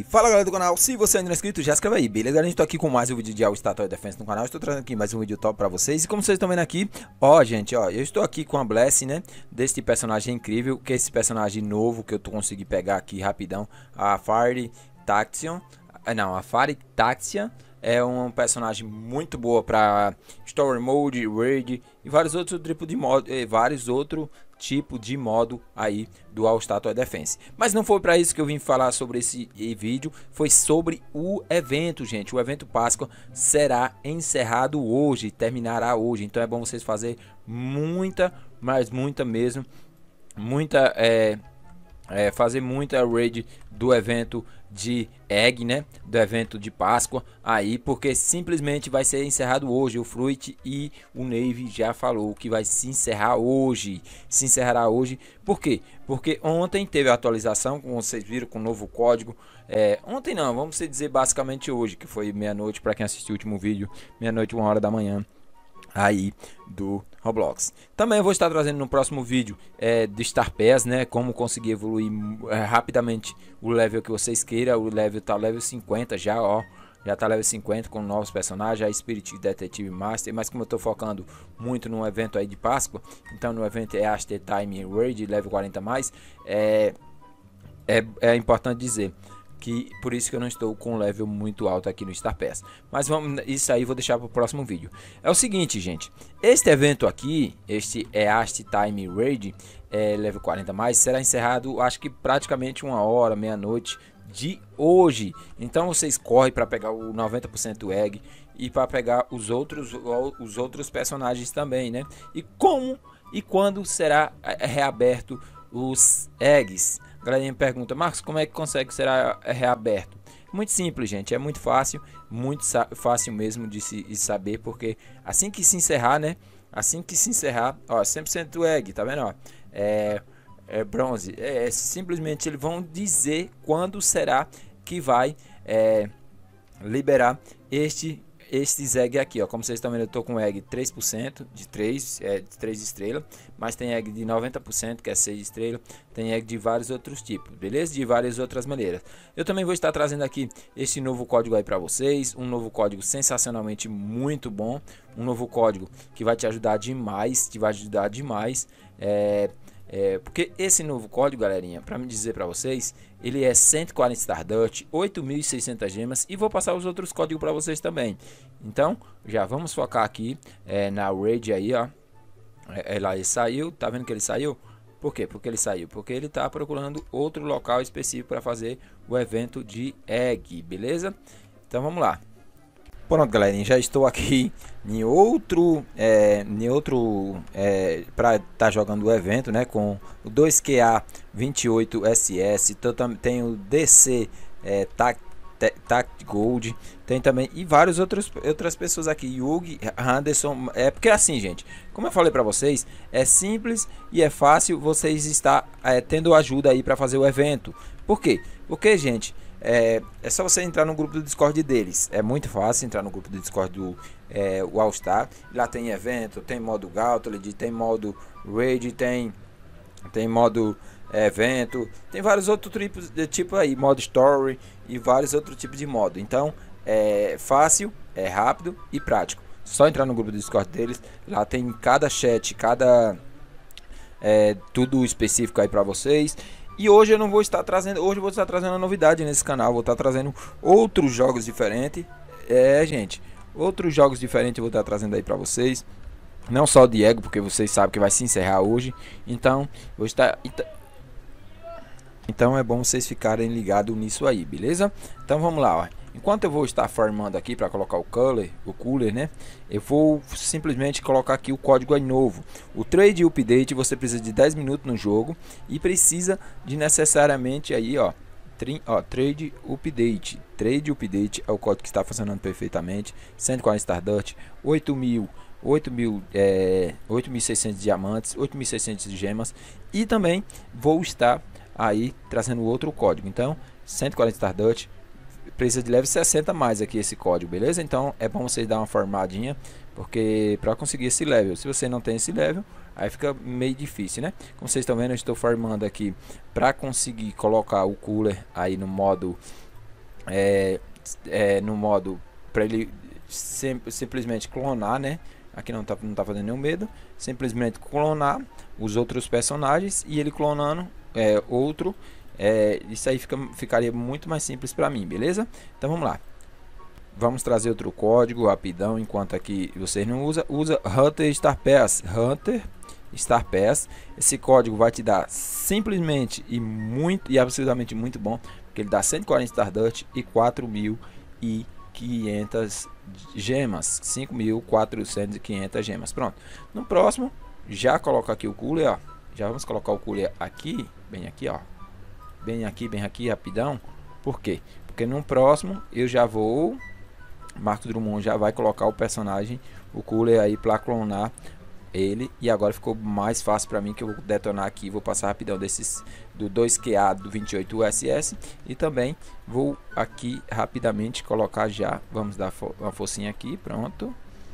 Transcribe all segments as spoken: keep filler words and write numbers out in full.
Fala galera do canal, se você ainda não é inscrito, já se inscreve aí, beleza? A gente tá aqui com mais um vídeo de All Star Tower Defense no canal. Estou trazendo aqui mais um vídeo top pra vocês. E como vocês estão vendo aqui, ó gente, ó, eu estou aqui com a Blessing, né? Desse personagem incrível, que é esse personagem novo que eu tô consegui pegar aqui rapidão. A Fire Taxion, não, a Fire Taxion é um personagem muito boa para Story Mode, Raid e vários outros tipos de modo, e vários outros tipo de modo aí do All Star Tower Defense. Mas não foi para isso que eu vim falar sobre esse vídeo, foi sobre o evento, gente. O evento Páscoa será encerrado hoje, terminará hoje. Então é bom vocês fazer muita, mas muita mesmo, muita é, é, fazer muita raid do evento de Egg, né, do evento de Páscoa aí, porque simplesmente vai ser encerrado hoje. O Fruit e o Navy já falou que vai se encerrar hoje, se encerrará hoje. Por quê? Porque ontem teve a atualização, como vocês viram, com o novo código. É, ontem não, vamos dizer basicamente hoje, que foi meia-noite para quem assistiu o último vídeo, meia-noite, uma hora da manhã aí do Roblox. Também eu vou estar trazendo no próximo vídeo é, de Star Pass, né, como conseguir evoluir é, rapidamente o level que vocês queiram. O level tá level cinquenta já, ó, já tá level cinquenta com novos personagens, a Spirit Detective Master, mas como eu tô focando muito no evento aí de Páscoa, então no evento é After Time Raid level quarenta mais, é, é, é importante dizer que por isso que eu não estou com um level muito alto aqui no Star Pass. Mas vamos, isso aí vou deixar para o próximo vídeo. É o seguinte, gente, este evento aqui, este é Ast Time Raid, é, level quarenta mais, será encerrado, acho que praticamente uma hora, meia-noite de hoje. Então vocês correm para pegar o noventa por cento do Egg e para pegar os outros, os outros personagens também, né? E como e quando será reaberto os Eggs? A galera me pergunta, Marcos, como é que consegue ser reaberto? Muito simples, gente, é muito fácil, muito fácil mesmo de se de saber, porque assim que se encerrar, né? Assim que se encerrar, ó, cem por cento do Egg, tá vendo, ó? É, é bronze, é, é simplesmente eles vão dizer quando será que vai é, liberar este estes egg aqui, ó. Como vocês estão vendo, eu tô com egg três por cento de três, é, de três estrelas, mas tem egg de noventa por cento que é seis estrelas, tem egg de vários outros tipos, beleza? De várias outras maneiras. Eu também vou estar trazendo aqui este novo código aí para vocês, um novo código sensacionalmente muito bom, um novo código que vai te ajudar demais, te vai ajudar demais, é, É, porque esse novo código, galerinha, para me dizer para vocês, ele é cento e quarenta Stardust, oito mil e seiscentas gemas, e vou passar os outros códigos para vocês também. Então, já vamos focar aqui é, na raid aí, ó. É, é lá, ele saiu, tá vendo que ele saiu? Por quê? Porque ele saiu? Porque ele tá procurando outro local específico para fazer o evento de Egg, beleza? Então vamos lá. Pronto, galerinha, já estou aqui em outro, é, em outro é, para estar tá jogando o evento, né, com o dois Q A vinte e oito S S, tem o D C é, Tact, Tact Gold, tem também e várias outras outras pessoas aqui, Yugi, Anderson, é porque assim, gente, como eu falei para vocês, é simples e é fácil vocês estar é, tendo ajuda aí para fazer o evento. Por quê? Porque, gente, É, é só você entrar no grupo do Discord deles. É muito fácil entrar no grupo do Discord do é, All Star. Lá tem evento, tem modo Gauntlet, tem modo Raid, tem, tem modo é, evento, tem vários outros tipos de tipo aí, modo Story e vários outros tipos de modo. Então é fácil, é rápido e prático. Só entrar no grupo do Discord deles. Lá tem cada chat, cada é, tudo específico aí para vocês. E hoje eu não vou estar trazendo, hoje eu vou estar trazendo uma novidade nesse canal, vou estar trazendo outros jogos diferentes, é gente, outros jogos diferentes eu vou estar trazendo aí para vocês, não só o Diego, porque vocês sabem que vai se encerrar hoje, então, vou estar, então é bom vocês ficarem ligados nisso aí, beleza? Então vamos lá, ó. Enquanto eu vou estar formando aqui para colocar o cooler, o cooler, né? Eu vou simplesmente colocar aqui o código aí novo. O Trade Update, você precisa de dez minutos no jogo e precisa de necessariamente aí, ó, ó Trade Update. Trade Update é o código que está funcionando perfeitamente. cento e quarenta Stardust, oito mil, oito mil, é, oito mil e seiscentos diamantes, oito mil e seiscentos gemas, e também vou estar aí trazendo outro código. Então, cento e quarenta Stardust, precisa de level sessenta mais aqui esse código, beleza? Então é bom vocês dar uma formadinha, porque para conseguir esse level, se você não tem esse level, aí fica meio difícil, né? Como vocês estão vendo, eu estou formando aqui para conseguir colocar o cooler aí no modo é, é, no modo para ele sim, simplesmente clonar, né? Aqui não tá, não tá fazendo nenhum medo. Simplesmente clonar os outros personagens e ele clonando é, outro. É, isso aí fica, ficaria muito mais simples para mim, beleza? Então vamos lá. Vamos trazer outro código rapidão, enquanto aqui vocês não usam. Usa Hunter Star Pass. Hunter Star Pass. Esse código vai te dar simplesmente e muito e absolutamente muito bom, porque ele dá cento e quarenta Stardust e quatro mil e quinhentas gemas, cinco mil quatrocentos e quinhentas gemas. Pronto. No próximo, já coloca aqui o cooler, ó. Já vamos colocar o cooler aqui, bem aqui, ó. Bem aqui, bem aqui, rapidão. Por quê? Porque no próximo eu já vou, Marcos Drummond já vai colocar o personagem, o cooler aí para clonar ele, e agora ficou mais fácil para mim, que eu vou detonar aqui, vou passar rapidão desses do dois Q A do vinte e oito U S S, e também vou aqui rapidamente colocar já, vamos dar uma forcinha aqui, pronto,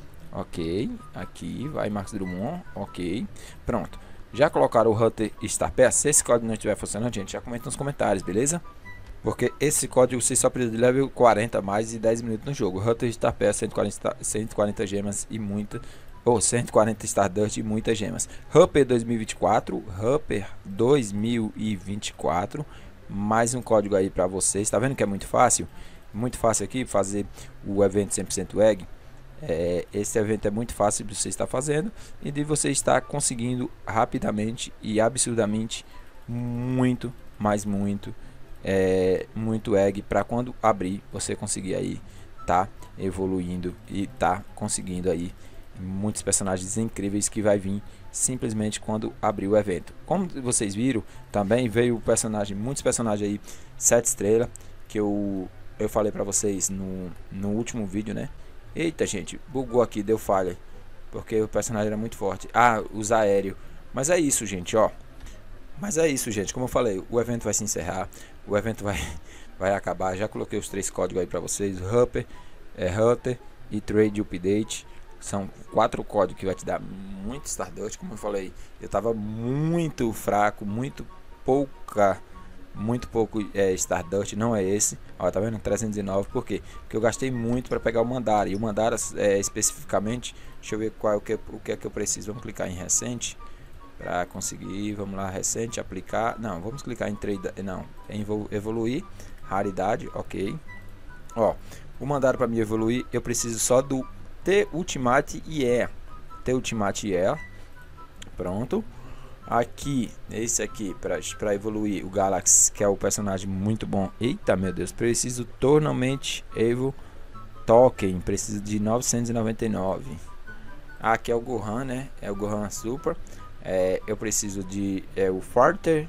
ok, aqui vai Marcos Drummond, ok, pronto, já colocaram o Hunter Star Pass. Se esse código não estiver funcionando, gente, já comenta nos comentários, beleza? Porque esse código você só precisa de level quarenta mais e dez minutos no jogo. Hunter Star Pass, cento e quarenta, cento e quarenta gemas e muita, ou cento e quarenta Stardust e muitas gemas. Hupper dois mil e vinte e quatro, Hupper dois mil e vinte e quatro, mais um código aí para vocês. Tá vendo que é muito fácil? Muito fácil aqui fazer o evento cem por cento egg. É, esse evento é muito fácil de você estar fazendo e de você estar conseguindo rapidamente e absurdamente muito, mas muito, é, muito egg para quando abrir você conseguir aí tá evoluindo e tá conseguindo aí muitos personagens incríveis que vai vir simplesmente quando abrir o evento. Como vocês viram, também veio o personagem, muitos personagens aí sete estrelas que eu eu falei para vocês no, no último vídeo, né? Eita, gente, bugou aqui, deu falha, porque o personagem era muito forte. Ah, os aéreos. Mas é isso, gente, ó. Mas é isso, gente. Como eu falei, o evento vai se encerrar. O evento vai, vai acabar. Já coloquei os três códigos aí pra vocês. Hupper, é, Hunter e Trade Update. São quatro códigos que vai te dar muito Stardust. Como eu falei, eu tava muito fraco, muito pouca... muito pouco é, Stardust, não é esse, ó, tá vendo, trezentos e nove, por quê? Porque eu gastei muito para pegar o Mandara, e o Mandara é, especificamente, deixa eu ver qual, o, que, o que é que eu preciso, vamos clicar em recente, para conseguir, vamos lá, recente, aplicar, não, vamos clicar em trade, não, em evoluir, raridade, ok, ó, o Mandara para me evoluir, eu preciso só do T Ultimate E E, T Ultimate E E, pronto. Aqui, esse aqui, para evoluir o Galaxy, que é o personagem muito bom. Eita, meu Deus, preciso Tournament Evo Token, preciso de novecentos e noventa e nove. Aqui é o Gohan, né? É o Gohan Super. É, eu preciso de é, o Farter.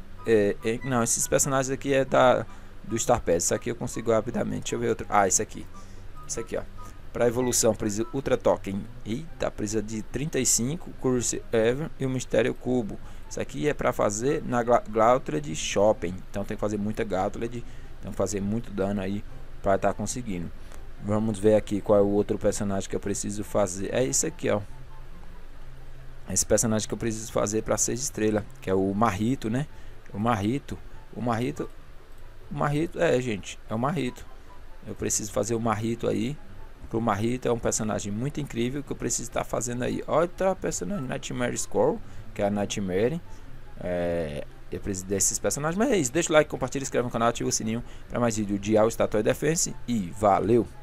É, é, não, esses personagens aqui é da do Star Pass. Isso aqui eu consigo rapidamente. Deixa eu ver outro. Ah, esse aqui. Esse aqui, ó. Para evolução, precisa Ultra Token. Eita, precisa de trinta e cinco, Curse Ever e o Mistério Cubo. Isso aqui é para fazer na Gauntlet Shopping. Então tem que fazer muita Gauntlet. Tem que fazer muito dano aí para estar tá conseguindo. Vamos ver aqui qual é o outro personagem que eu preciso fazer. É esse aqui, ó. Esse personagem que eu preciso fazer para seis estrelas, que é o Marrito, né? O Marrito. O Marrito. O Marrito, é, gente. É o Marrito. Eu preciso fazer o Marrito aí. O Marrito é um personagem muito incrível que eu preciso estar fazendo aí. Outra personagem, Nightmare Score, que é a Nightmare. É, eu preciso desses personagens. Mas é isso. Deixa o like, compartilha, inscreve no canal, ativa o sininho para mais vídeo de All Star Toy Defense. E valeu!